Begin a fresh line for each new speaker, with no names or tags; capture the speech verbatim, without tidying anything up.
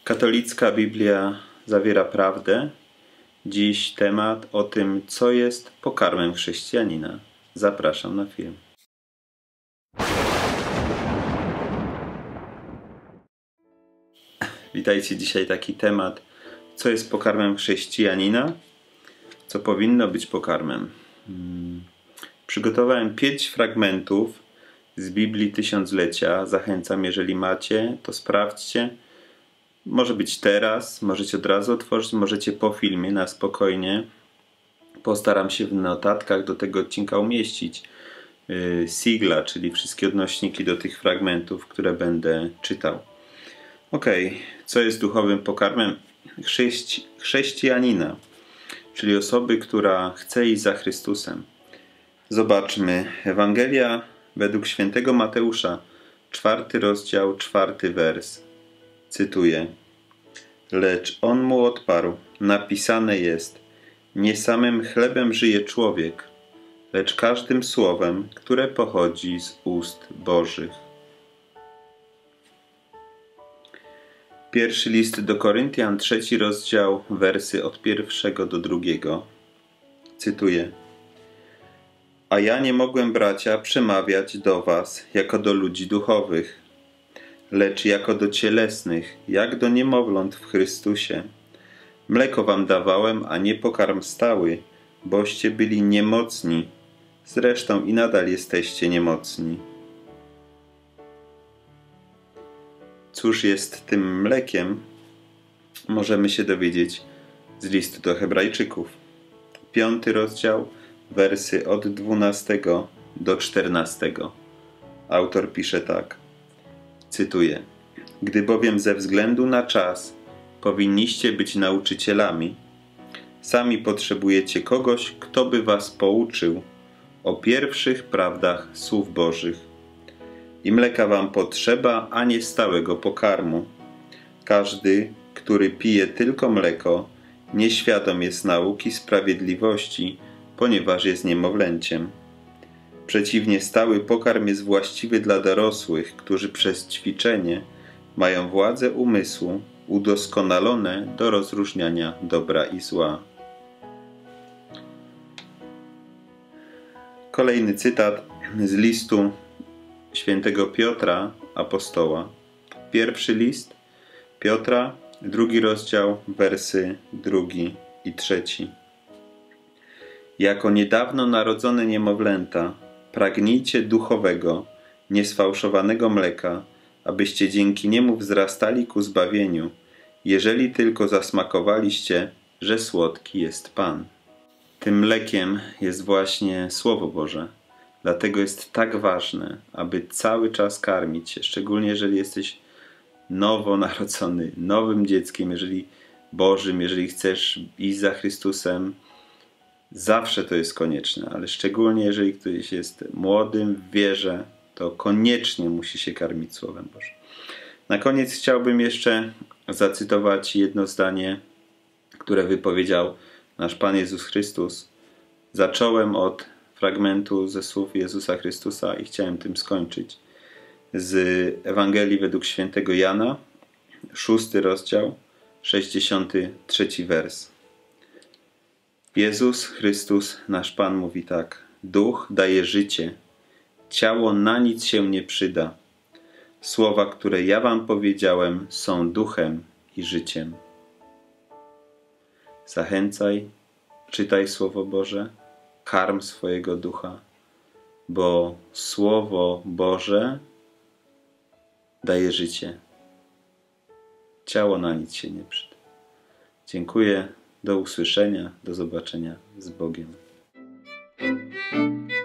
Katolicka Biblia zawiera prawdę. Dziś temat o tym, co jest pokarmem chrześcijanina. Zapraszam na film. Witajcie, dzisiaj taki temat, co jest pokarmem chrześcijanina, co powinno być pokarmem. Hmm. Przygotowałem pięć fragmentów z Biblii Tysiąclecia. Zachęcam, jeżeli macie, to sprawdźcie. Może być teraz, możecie od razu otworzyć, możecie po filmie na spokojnie. Postaram się w notatkach do tego odcinka umieścić yy, sigla, czyli wszystkie odnośniki do tych fragmentów, które będę czytał. Ok, co jest duchowym pokarmem Chrześci chrześcijanina, czyli osoby, która chce iść za Chrystusem? Zobaczmy. Ewangelia według świętego Mateusza, czwarty rozdział, czwarty wers. Cytuję. Lecz on mu odparł, napisane jest, nie samym chlebem żyje człowiek, lecz każdym słowem, które pochodzi z ust Bożych. Pierwszy list do Koryntian, trzeci rozdział, wersy od pierwszego do drugiego. Cytuję. A ja nie mogłem, bracia, przemawiać do was jako do ludzi duchowych, lecz jako do cielesnych, jak do niemowląt w Chrystusie. Mleko wam dawałem, a nie pokarm stały, boście byli niemocni. Zresztą i nadal jesteście niemocni. Cóż jest tym mlekiem? Możemy się dowiedzieć z listu do Hebrajczyków. Piąty rozdział, wersy od dwunastego do czternastego. Autor pisze tak. Cytuję. Gdy bowiem ze względu na czas powinniście być nauczycielami, sami potrzebujecie kogoś, kto by was pouczył o pierwszych prawdach słów Bożych. I mleka wam potrzeba, a nie stałego pokarmu. Każdy, który pije tylko mleko, nieświadom jest nauki sprawiedliwości, ponieważ jest niemowlęciem. Przeciwnie, stały pokarm jest właściwy dla dorosłych, którzy przez ćwiczenie mają władzę umysłu udoskonalone do rozróżniania dobra i zła. Kolejny cytat z listu świętego Piotra, apostoła. Pierwszy list Piotra, drugi rozdział, wersy drugi i trzeci. Jako niedawno narodzone niemowlęta, pragnijcie duchowego, niesfałszowanego mleka, abyście dzięki niemu wzrastali ku zbawieniu, jeżeli tylko zasmakowaliście, że słodki jest Pan. Tym mlekiem jest właśnie Słowo Boże. Dlatego jest tak ważne, aby cały czas karmić się, szczególnie jeżeli jesteś nowonarodzony, nowym dzieckiem, jeżeli Bożym, jeżeli chcesz iść za Chrystusem. Zawsze to jest konieczne, ale szczególnie jeżeli ktoś jest młodym w wierze, to koniecznie musi się karmić Słowem Bożym. Na koniec chciałbym jeszcze zacytować jedno zdanie, które wypowiedział nasz Pan Jezus Chrystus. Zacząłem od fragmentu ze słów Jezusa Chrystusa i chciałem tym skończyć. Z Ewangelii według świętego Jana, szósty rozdział, sześćdziesiąty trzeci wers. Jezus Chrystus, nasz Pan, mówi tak. Duch daje życie, ciało na nic się nie przyda. Słowa, które ja wam powiedziałem, są duchem i życiem. Zachęcaj, czytaj Słowo Boże, karm swojego ducha, bo Słowo Boże daje życie. Ciało na nic się nie przyda. Dziękuję. Do usłyszenia, do zobaczenia z Bogiem.